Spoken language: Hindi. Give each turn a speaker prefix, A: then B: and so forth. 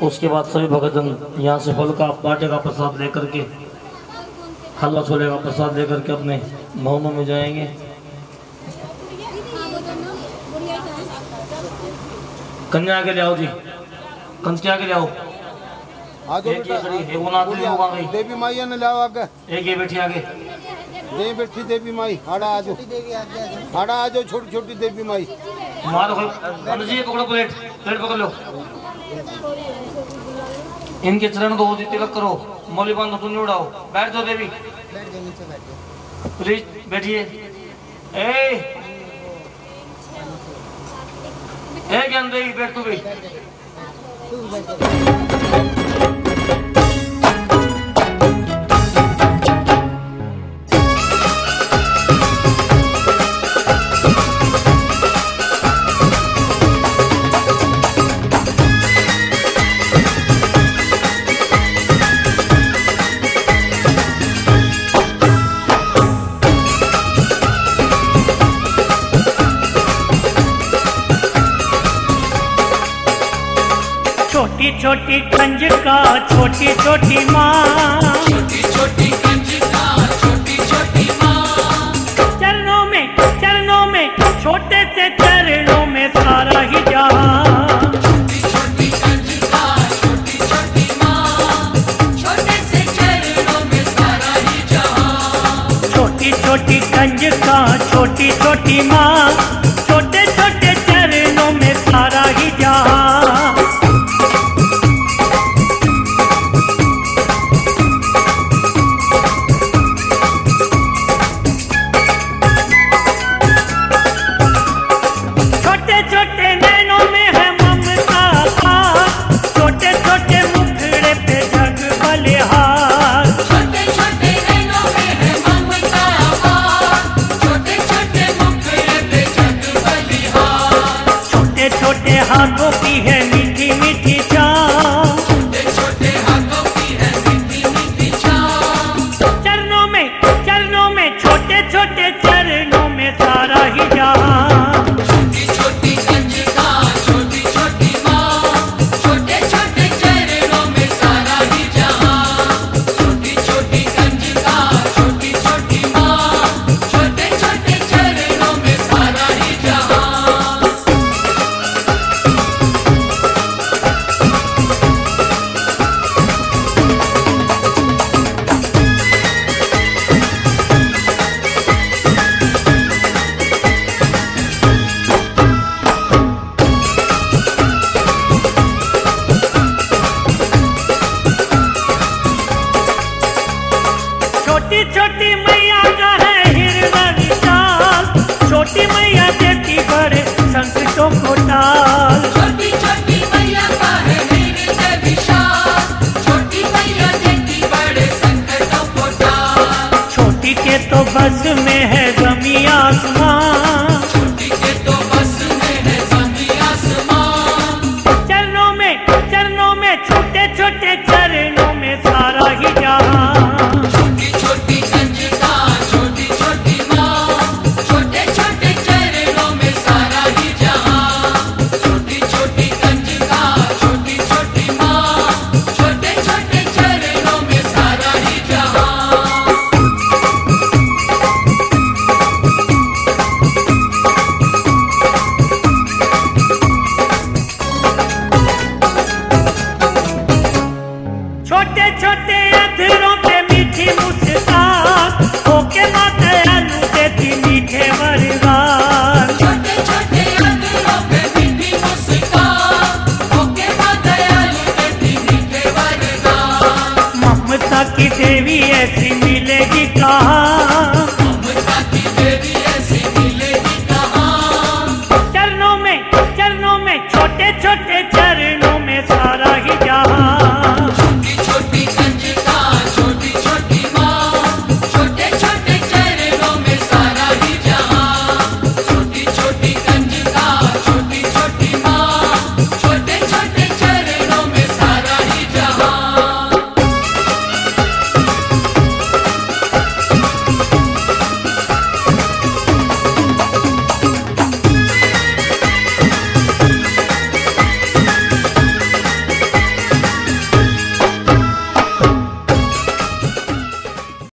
A: उसके बाद सभी भक्तजन यहाँ से फल का बाटे का प्रसाद लेकर के, हलवा छोले का प्रसाद लेकर के अपने भवनों में जाएंगे। कन्या आगे ले आओ जी, कन्या आगे ले आओ। एक ये खड़ी है, वो ना गई
B: देवी माई ने लाओ आगे।
A: एक ये बैठी आगे,
B: दे बैठी देवी माई। आड़ा आ जाओ, आड़ा आ जाओ, छोटी छोटी देवी माई।
A: मारो जी, पकड़ो प्लेट, प्लेट पकड़ लो। इनके चरण को जी तिलक करो, मौली बांधो, चुन्नी उड़ाओ। बैठ जाओ देवी, प्लीज बैठिए। ज्ञान देवी बैठ तू भी।
C: छोटी कंजका छोटी छोटी माँ,
D: छोटी छोटी कंजका छोटी छोटी माँ। चरणों में छोटे से चरणों में सारा ही जहाँ। छोटी छोटी कंजका छोटी छोटी माँ, छोटे से चरणों में सारा ही जहाँ।
C: छोटी छोटी कंजका छोटी छोटी माँ, छोटे छोटे चरणों में सारा ही जहाँ। हाथों की है मीठी मीठी चाह,
D: छोटे छोटे हाथों की है मीठी मीठी चाह।
C: चरणों में छोटे छोटे चरणों में सारा ही जहाँ।
D: छोटी छोटी कंजका छोटी छोटी माँ, छोटे छोटे चरणों में सारा ही जहाँ। छोटी छोटी कंजका छोटी छोटी माँ, छोटे छोटे चरणों में सारा ही जहाँ।
C: छोटी छोटी मैया का है हिरवा चाल, छोटी मैया देती बड़े संकटों को टाल।
D: छोटी छोटी मैया का है हृदय विशाल, छोटी मैया देती बड़े संकटों को टाल।
C: छोटी के तो बस में है जमी आसमां,
D: छोटी के तो बस में है जमी आसमां।
C: चरणों में छोटे छोटे चरणों में सारा ही जहाँ।
D: छोटी छोटी कंजका छोटी छोटी माँ, छोटे छोटे चरणों में सारा ही जहाँ। छोटी छोटी कंजका छोटी छोटी माँ, छोटे छोटे चरणों में सारा ही जहाँ।
C: छोटे छोटे अधरों